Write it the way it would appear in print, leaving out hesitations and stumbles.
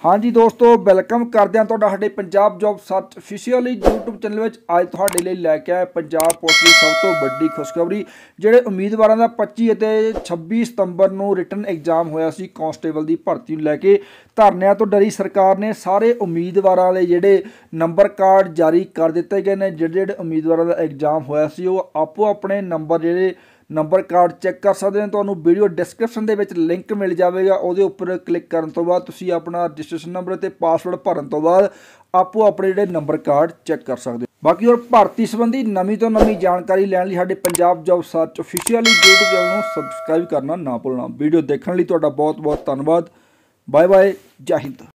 हाँ जी दोस्तों, वेलकम करते हैं साडे Punjab job search official YouTube channel में। अज तुहाडे लई लैके आए पंजाब पुलिस की सब तो वड्डी खुशखबरी। जिहड़े उम्मीदवारों का 25 ते 26 सितंबर नूं रिटन एग्जाम होया सी कांस्टेबल की भर्ती नूं लैके धरनिਆਂ तो डरी सरकार ने सारे उम्मीदवारों के जिहड़े नंबर कार्ड जारी कर दिते गए हैं। जिहड़े उम्मीदवारों का एग्जाम होया सी वो आपो अपने नंबर जिहड़े नंबर कार्ड चैक कर सकते हैं। तो वीडियो डिस्क्रिप्शन के लिंक मिल जाएगा, वो उपर क्लिक करने तो बाद तुसीं अपना रजिस्ट्रेशन नंबर तो पासवर्ड भरन तो बाद आपो अपने जिहड़े नंबर कार्ड चैक कर सकते हो। बाकी और भर्ती संबंधी नवीं तो नवीं जानकारी लैण लई साडे Punjab job search official YouTube channel को सबसक्राइब करना ना भुलना। वीडियो देखने लई तुहाडा बहुत बहुत धन्नवाद। बाय बाय, जय हिंद।